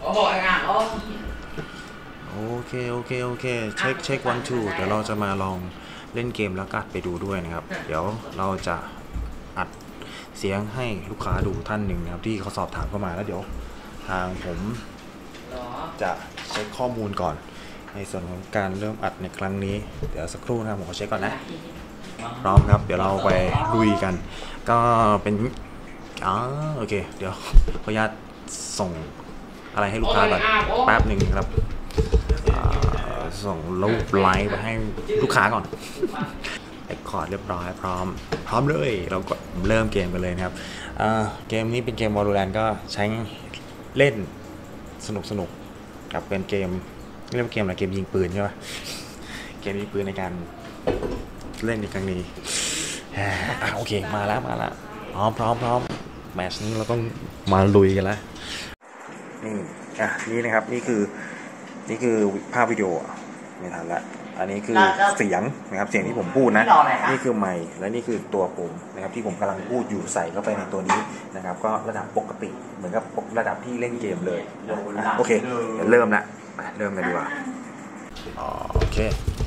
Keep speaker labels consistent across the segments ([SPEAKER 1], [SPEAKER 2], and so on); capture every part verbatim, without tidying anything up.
[SPEAKER 1] ก็บอกงานอ๋อ
[SPEAKER 2] โอเคโอเคโอเคเช็คเช็ควันทูเดี๋ยวเราจะมาลองเล่นเกมแล้วก็ไปดูด้วยนะครับเดี๋ยวเราจะอัดเสียงให้ลูกค้าดูท่านหนึ่งนะครับที่เขาสอบถามเข้ามาแล้วเดี๋ยวทางผมจะเช็คข้อมูลก่อนในส่วนของการเริ่มอัดในครั้งนี้เดี๋ยวสักครู่นะครับผมขอเช็คก่อนนะพร้อมครับเดี๋ยวเราไปลุยกันก็เป็นอ๋อโอเคเดี๋ยวขออนุญาตส่งอะไรให้ลูกค้าก่อนแป๊บหนึ่งครับส่งรูปไลฟ์ไปให้ลูกค้าก่อนเรคคอร์ดเรียบร้อยพร้อมพร้อมเลยเราก็เริ่มเกมกันเลยนะครับเกมนี้เป็นเกม Valorant ก็ใช้เล่นสนุกสนุกกับเป็นเกมเรียกว่าเกมอะไรเกมยิงปืนใช่ไหมเกมยิงปืนในการเล่นในครั้งนี้โอเคมาแล้วมาแล้วพร้อมพร้อมพร้อมแมตช์นี้เราต้องมาลุยกันแล้วนี่อ่ะนี่นะครับนี่คือนี่คือภาพวิดีโอไม่ทันละอันนี้คือเสียงนะครับเสียงที่ผมพูดนะนี่คือไมค์และนี่คือตัวผมนะครับที่ผมกำลังพูดอยู่ใส่เข้าไปในตัวนี้นะครับก็ระดับปกติเหมือนกับระดับที่เล่นเกมเลยโอเคเดี๋ยวเริ่มละเริ่มกันดีกว่าโอเค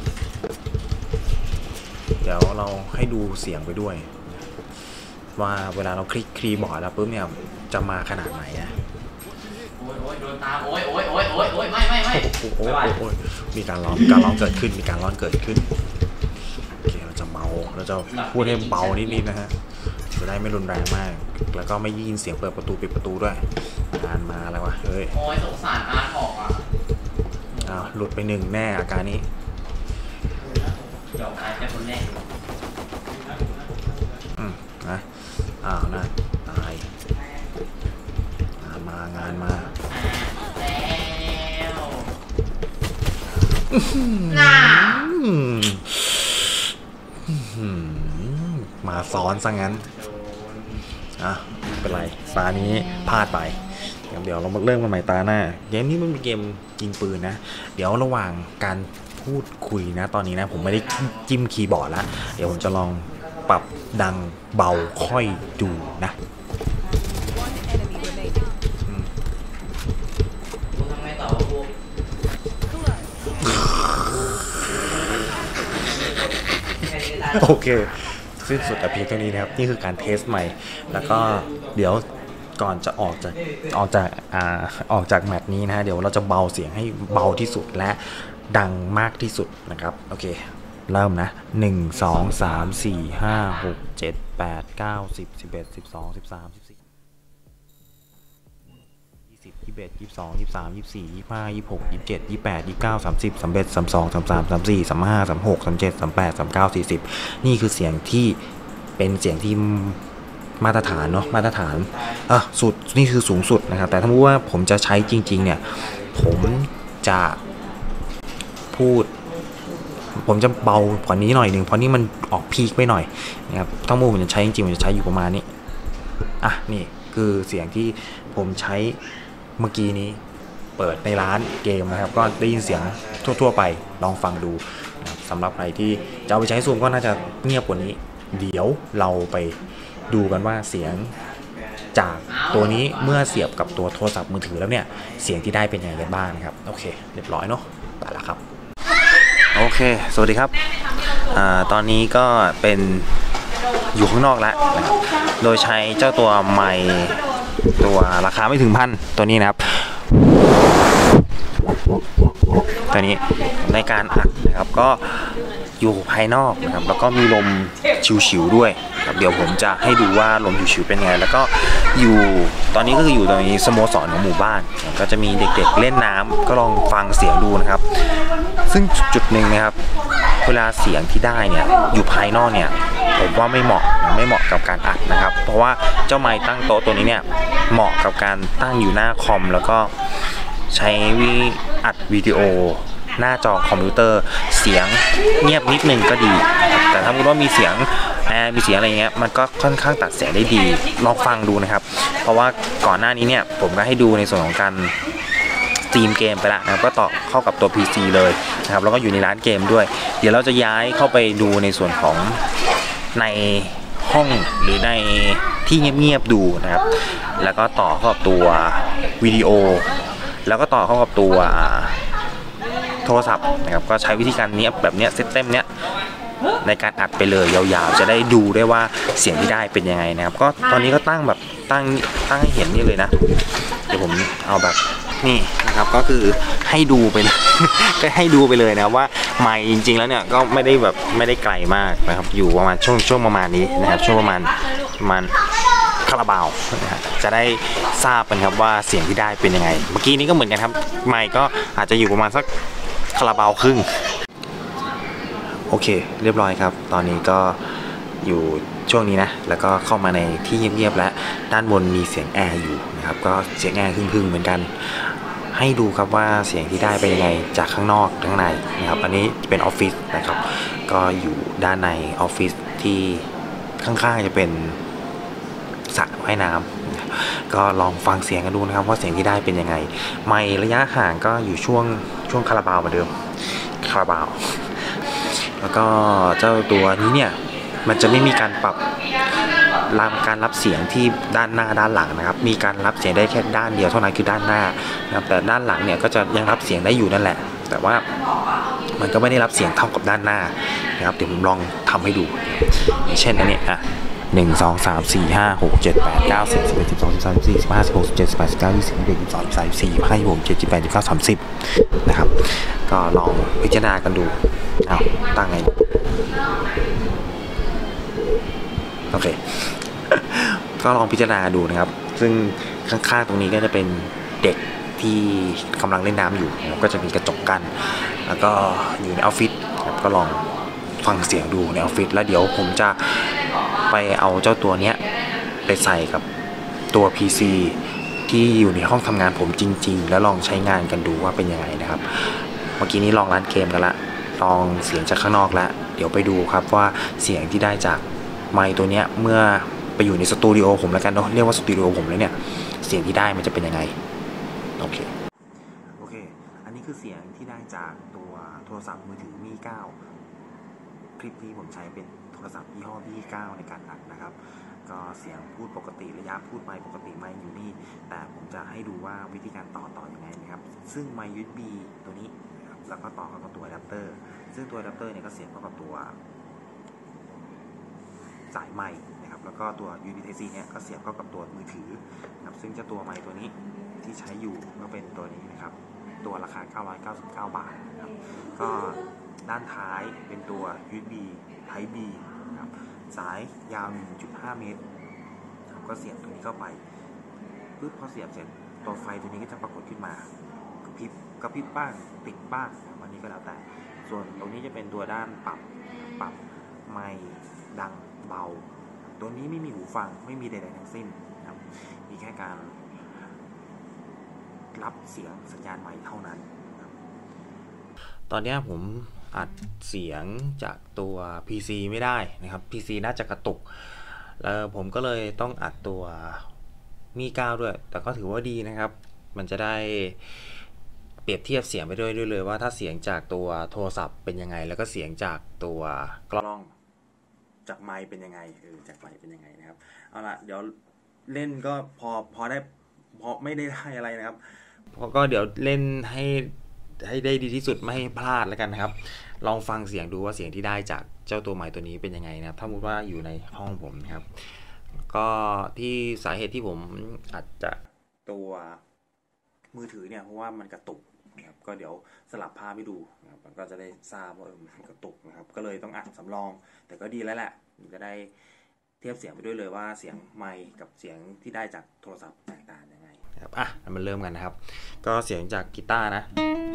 [SPEAKER 2] เดี๋ยวเราให้ดูเสียงไปด้วยว่าเวลาเราคลิกคีย์บอร์ดแล้วปุ๊บเนี่ยจะมาขนาดไหนอะ
[SPEAKER 1] โอ้ยโอ้ยโดนตาโอ้ยโอ้ยโอ้ยโอ้ยโอ้ยไม่ไม่ไม่
[SPEAKER 2] โอ้ยโอ้ยมีการร้องการร้องเกิดขึ้นมีการร้องเกิดขึ้นโอเคเราจะเบาเราจะพูดให้เบานิดๆนะฮะจะได้ไม่รุนแรงมากแล้วก็ไม่ยินเสียงเปิดประตูปิดประตูด้วยงานมาแล้ววะเฮ้ย
[SPEAKER 1] โอ้ยสงสารอาร์ตออกอ่ะ
[SPEAKER 2] อ้าวหลุดไปหนึ่งแน่อาการนี้
[SPEAKER 1] เดี๋ยวอาร์ตจะคนแน่
[SPEAKER 2] อืมนะอ้าวน่าตายงานมางานมา
[SPEAKER 1] น่า
[SPEAKER 2] มาซ้อนซะงั้นอ่ะเป็นไรตานี้พลาดไปเดี๋ยวเรามาเริ่มกันใหม่ตาหน้าเกมนี้มันเป็นเกมยิงปืนนะเดี๋ยวระหว่างการพูดคุยนะตอนนี้นะผมไม่ได้จิ้มคีย์บอร์ดแล้วเดี๋ยวผมจะลองปรับดังเบาค่อยดูนะโอเคสิ้นสุดแต่เพียงเท่านี้นะครับนี่คือการเทสใหม่แล้วก็เดี๋ยวก่อนจะออกจากออกจากอ่าออกจากแมตช์นี้นะฮะเดี๋ยวเราจะเบาเสียงให้เบาที่สุดและดังมากที่สุดนะครับโอเคเริ่มนะหนึ่ง สอง สาม สี่ ห้า หก เจ็ด แปด เก้า สิบ สิบเอ็ด สิบสอง สิบสาม สิบสี่ ยี่สิบ ยี่สิบเอ็ด ยี่สิบสอง ยี่สิบสาม ยี่สิบสี่ ยี่สิบห้า ยี่สิบหก ยี่สิบเจ็ด ยี่สิบแปด ยี่สิบเก้า สามสิบ สามสิบเอ็ด สามสิบสอง สามสิบสาม สามสิบสี่ สามสิบห้า สามสิบหก สามสิบเจ็ด สามสิบแปด สามสิบเก้า สี่สิบนี่คือเสียงที่เป็นเสียงที่มาตรฐานเนาะมาตรฐานอ่ะสุดนี่คือสูงสุดนะครับแต่ถ้าพูดว่าผมจะใช้จริงๆเนี่ยผมจะพูดผมจะเบากว่านี้หน่อยหนึ่งเพราะนี่มันออกพีคไปหน่อยนะครับทั้งหมดผมจะใช้จริงๆผมจะใช้อยู่ประมาณนี้อ่ะนี่คือเสียงที่ผมใช้เมื่อกี้นี้เปิดในร้านเกมนะครับก็ได้ยินเสียงทั่วๆไปลองฟังดูนะครับสำหรับใครที่จะเอาไปใช้ซูมก็น่าจะเงียบกว่านี้เดี๋ยวเราไปดูกันว่าเสียงจากตัวนี้เมื่อเสียบกับตัวโทรศัพท์มือถือแล้วเนี่ยเสียงที่ได้เป็นยังไงกันบ้างนะครับโอเคเรียบร้อยเนาะไปแล้วครับโอเคสวัสดีครับอ่าตอนนี้ก็เป็นอยู่ข้างนอกแล้วนะครับโดยใช้เจ้าตัวไมค์ตัวราคาไม่ถึงพันตัวนี้นะครับตัวนี้ในการอัดนะครับก็อยู่ภายนอกนะครับแล้วก็มีลมชิวๆด้วยครับเดี๋ยวผมจะให้ดูว่าลมชิวๆเป็นไงแล้วก็อยู่ตอนนี้ก็คืออยู่ตรงนี้สโมสรของหมู่บ้านก็จะมีเด็กๆเล่นน้ำก็ลองฟังเสียงดูนะครับซึ่งจุดหนึ่งนะครับเวลาเสียงที่ได้เนี่ยอยู่ภายนอกเนี่ยผมว่าไม่เหมาะไม่เหมาะกับการอัดนะครับเพราะว่าเจ้าไมค์ตั้งโต๊ะตัวนี้เนี่ยเหมาะกับการตั้งอยู่หน้าคอมแล้วก็ใช้วิอัดวิดีโอหน้าจอคอมพิวเตอร์เสียงเงียบนิดนึงก็ดีแต่ถ้าสมมติว่ามีเสียงแอร์มีเสียงอะไรเงี้ยมันก็ค่อนข้างตัดเสียงได้ดีลองฟังดูนะครับเพราะว่าก่อนหน้านี้เนี่ยผมก็ให้ดูในส่วนของการสตรีมเกมไปแล้วนะครับก็ต่อเข้ากับตัว พี ซี เลยนะครับแล้วก็อยู่ในร้านเกมด้วยเดี๋ยวเราจะย้ายเข้าไปดูในส่วนของในห้องหรือในที่เงียบๆดูนะครับแล้วก็ต่อเข้ากับตัววิดีโอแล้วก็ต่อเข้ากับตัวโทรศัพท์นะครับก็ใช้วิธีการนี้แบบเนี้ยเซตเต็มเนี้ยในการอัดไปเลยยาวๆจะได้ดูได้ว่าเสียงที่ได้เป็นยังไงนะครับก็ตอนนี้ก็ตั้งแบบตั้งตั้งให้เห็นนี่เลยนะเดี๋ยวผมเอาแบบนี่นะครับก็คือให้ดูไปเลย ก็ให้ดูไปเลยนะว่าไมค์จริงๆแล้วเนี่ยก็ไม่ได้แบบไม่ได้ไกลมากนะครับอยู่ประมาณช่วงช่วงประมาณนี้นะครับช่วงประมาณประมาณคาราบาวนะฮะจะได้ทราบกันครับว่าเสียงที่ได้เป็นยังไงเมื่อกี้นี้ก็เหมือนกันครับไมค์ก็อาจจะอยู่ประมาณสักคาราบาวครึ่งโอเคเรียบร้อยครับตอนนี้ก็อยู่ช่วงนี้นะแล้วก็เข้ามาในที่เงียบๆแล้วด้านบนมีเสียงแอร์อยู่นะครับก็เสียงแอร์ครึ่งๆเหมือนกันให้ดูครับว่าเสียงที่ได้เป็นยังไงจากข้างนอกข้างในนะครับอันนี้เป็นออฟฟิศนะครับก็อยู่ด้านในออฟฟิศที่ข้างๆจะเป็นสระว่ายน้ำก็ลองฟังเสียงกันดูนะครับว่าเสียงที่ได้เป็นยังไงไมค์ระยะห่างก็อยู่ช่วงช่วงคาราบาวเหมือนเดิมคาราบาวแล้วก็เจ้าตัวนี้เนี่ยมันจะไม่มีการปรับรามการรับเสียงที่ด้านหน้าด้านหลังนะครับมีการรับเสียงได้แค่ด้านเดียวเท่านั้นคือด้านหน้านะครับแต่ด้านหลังเนี่ยก็จะยังรับเสียงได้อยู่นั่นแหละแต่ว่ามันก็ไม่ได้รับเสียงเท่ากับด้านหน้านะครับเดี๋ยวผมลองทำให้ดูเช่นอันนี้อ่ะหนึ่งสองสามสี่ห้าหกเจ็ดแปดเก้าสิบสิบเอ็ดสิบสองสิบสามสิบสี่สิบห้าสิบหกสิบเจ็ดสิบแปดสิบเก้ายี่สิบยี่สิบเอ็ดยี่สิบสองยี่สิบสามยี่สิบสี่ยี่สิบห้ายี่สิบหกยี่สิบเจ็ดยี่สิบแปดยี่สิบเก้าสามสิบนะครับก็ลองพิจารณากันดูเอาตั้งไงโอเค ก็ลองพิจารณาดูนะครับซึ่งข้างๆตรงนี้ก็จะเป็นเด็กที่กำลังเล่นน้ำอยู่ก็จะมีกระจกกั้นแล้วก็อยู่ในออฟฟิศก็ลองฟังเสียงดูในออฟฟิศแล้วเดี๋ยวผมจะไปเอาเจ้าตัวเนี้ยไปใส่กับตัว พี ซี ที่อยู่ในห้องทำงานผมจริงๆแล้วลองใช้งานกันดูว่าเป็นยังไงนะครับเมื่อกี้นี้ลองร้านเกมกันละลองเสียงจากข้างนอกแล้วเดี๋ยวไปดูครับว่าเสียงที่ได้จากไมค์ตัวเนี้ยเมื่อไปอยู่ในสตูดิโอผมแล้วกันเนาะเรียกว่าสตูดิโอผมเลยเนี่ยเสียงที่ได้มันจะเป็นยังไงโอเคโอเคอันนี้คือเสียงที่ได้จากตัวโทรศัพท์มือถือมีเก้าคลิปนี้ผมใช้เป็นโทรศัพท์ยี่ห้อมีเก้าในการอัดนะครับก็เสียงพูดปกติระยะพูดไมค์ปกติไมค์อยู่นี่แต่ผมจะให้ดูว่าวิธีการต่อต่อยังไงนะครับซึ่งไมค์ ยู เอส บี ตัวนี้นะครับแล้วก็ต่อเข้ากับตัวอะแดปเตอร์ซึ่งตัวอะแดปเตอร์เนี่ยก็เสียบเข้ากับตัวสายไมค์นะครับแล้วก็ตัว ยู เอส บี Type C เนี่ยก็เสียบเข้ากับตัวมือถือนะครับซึ่งเจ้าตัวไมค์ตัวนี้ที่ใช้อยู่ก็เป็นตัวนี้นะครับตัวราคาเก้าร้อยเก้าสิบเก้าบาทนะครับก็ด้านท้ายเป็นตัว ยู เอส บี Type B นะครับสายยาว หนึ่งจุดห้า เมตรก็เสียบตัวนี้เข้าไปปึ๊บพอเสียบเสร็จตัวไฟตัวนี้ก็จะปรากฏขึ้นมากระพริบกระพริบบ้างติดบ้างวันนี้ก็แล้วแต่ส่วนตรงนี้จะเป็นตัวด้านปรับปรับไมค์ดังเบาตัวนี้ไม่มีหูฟังไม่มีใดๆทั้งสิ้นนะครับมีแค่การรับเสียงสัญญาณไมค์เท่านั้นตอนนี้ผมอัดเสียงจากตัว พี ซี ไม่ได้นะครับ พี ซี น่าจะกระตุกแล้วผมก็เลยต้องอัดตัวมีเก้าด้วยแต่ก็ถือว่าดีนะครับมันจะได้เปรียบเทียบเสียงไปด้วยด้วยเลยว่าถ้าเสียงจากตัวโทรศัพท์เป็นยังไงแล้วก็เสียงจากตัวกล้องจากไมค์เป็นยังไงเออจากไมค์เป็นยังไงนะครับเอาล่ะเดี๋ยวเล่นก็พอพอได้พอไม่ได้ได้อะไรนะครับพอก็เดี๋ยวเล่นให้ให้ได้ดีที่สุดไม่ให้พลาดแล้วกันนะครับลองฟังเสียงดูว่าเสียงที่ได้จากเจ้าตัวไมค์ตัวนี้เป็นยังไงนะครับถ้าสมมติว่าอยู่ในห้องผมนะครับก็ที่สาเหตุที่ผมอาจจะตัวมือถือเนี่ยเพราะว่ามันกระตุกนะครับก็เดี๋ยวสลับภาพให้ดูนะครับมันก็จะได้ทราบว่าเออมันกระตุกนะครับก็เลยต้องอัดสำรองแต่ก็ดีแล้วแหละจะได้เทียบเสียงไปด้วยเลยว่าเสียงไมค์กับเสียงที่ได้จากโทรศัพท์แตกต่างยังไงนะครับอ่ะมันเริ่มกันนะครับก็เสียงจากกีตาร์นะ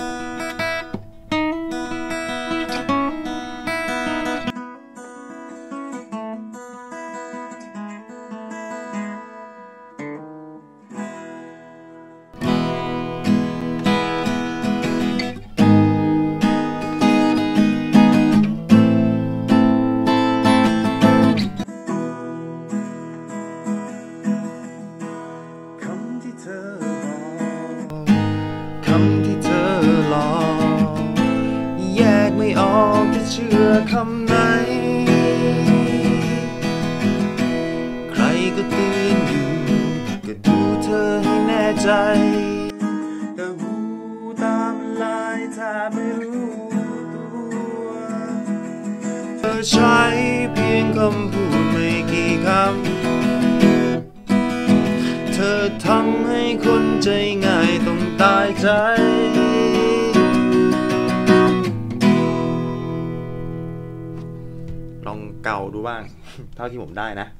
[SPEAKER 2] คำที่เธอหลอกแยกไม่ออกจะเชื่อคำไหนใครก็ตื่นอยู่ก็ดูเธอให้แน่ใจแต่คำพูดไม่กี่คำเธอทำให้คนใจง่ายต้องตายใจลองเก่าดูบ้าง เท่าที่ผมได้นะ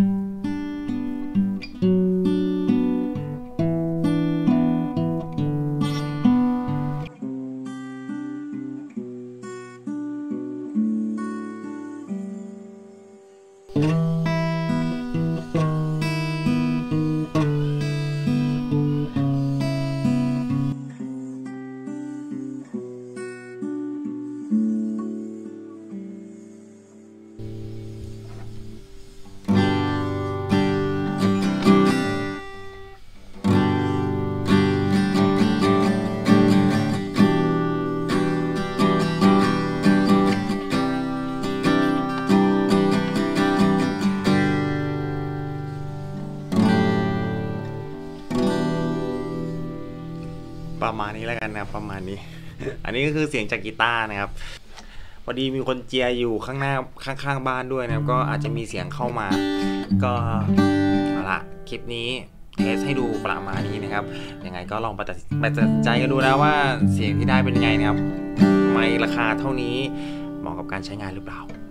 [SPEAKER 2] ประมาณนี้แล้วกันนะประมาณนี้ อันนี้ก็คือเสียงจากกีตาร์นะครับพอดีมีคนเจียอยู่ข้างหน้าข้างๆบ้านด้วยนะครับก็อาจจะมีเสียงเข้ามาก็เอาละคลิปนี้เทสให้ดูประมาณนี้นะครับยังไงก็ลองไปตัดสินใจกันดูนะว่าเสียงที่ได้เป็นยังไงนะครับในราคาเท่านี้เหมาะกับการใช้งานหรือเปล่า